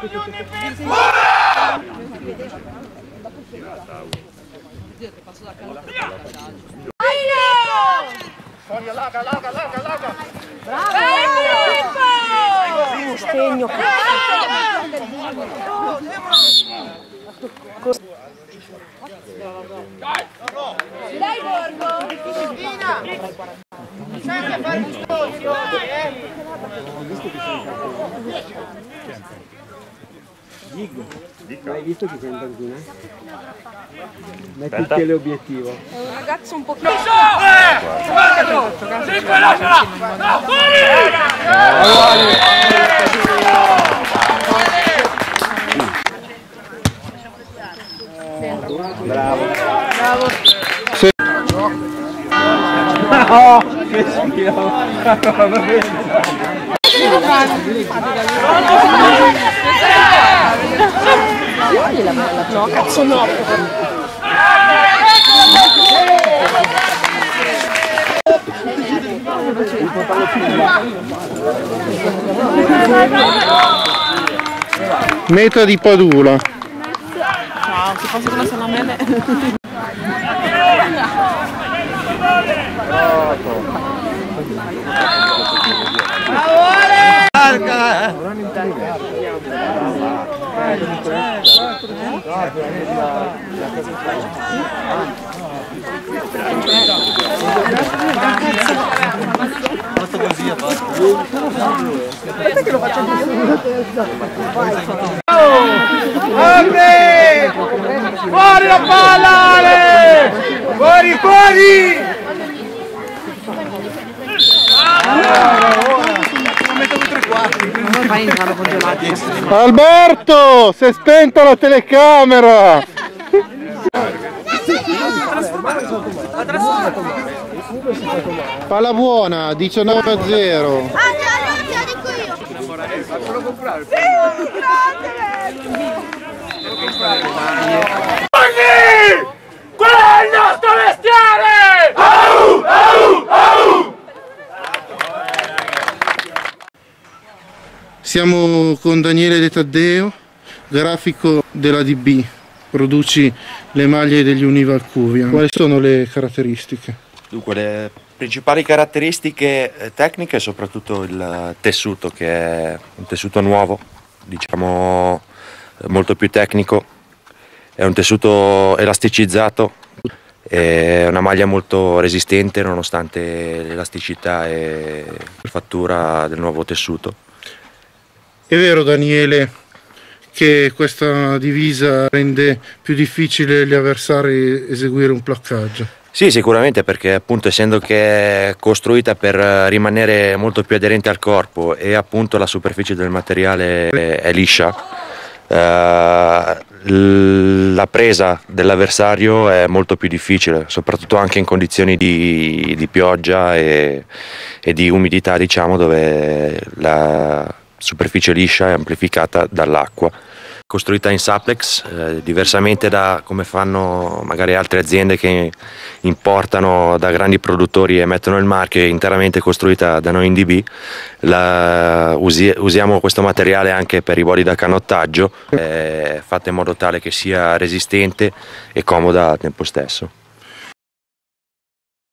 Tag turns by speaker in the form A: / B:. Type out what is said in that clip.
A: Sostegno.
B: Dai Borgo! Sempre fare discorsi,
C: Hai visto chi sei in panchina? Metti il teleobiettivo.
A: È un ragazzo un po' più...
C: Bravo.
A: Bravo.
C: Oh, che schifo.
A: No, cazzo no.
D: Meta di Padula.
A: Ciao, ti posso una salamele?
C: Fatto così, ha fatto.
A: Aspetta che lo faccio anche
E: Apri! Fuori la palla, Ale! Fuori, fuori!
D: Alberto, si è spenta la telecamera. Palla buona, 19-0.
E: Qual è il nostro mestiere? Au, au, au!
D: Siamo con Daniele De Taddeo, grafico della DB. Produci le maglie degli Univalcuvia. Quali sono le caratteristiche?
F: Dunque, le principali caratteristiche tecniche, soprattutto il tessuto, che è un tessuto nuovo, diciamo molto più tecnico, è un tessuto elasticizzato, è una maglia molto resistente nonostante l'elasticità e la fattura del nuovo tessuto.
D: È vero, Daniele, che questa divisa rende più difficile agli avversari eseguire un placcaggio?
F: Sì, sicuramente, perché appunto essendo che è costruita per rimanere molto più aderente al corpo e appunto la superficie del materiale è liscia, la presa dell'avversario è molto più difficile, soprattutto anche in condizioni di pioggia e di umidità, diciamo, dove la superficie liscia è amplificata dall'acqua. Costruita in Saplex, diversamente da come fanno magari altre aziende che importano da grandi produttori e mettono il marchio, è interamente costruita da noi in DB. Usiamo questo materiale anche per i voli da canottaggio, fatta in modo tale che sia resistente e comoda al tempo stesso.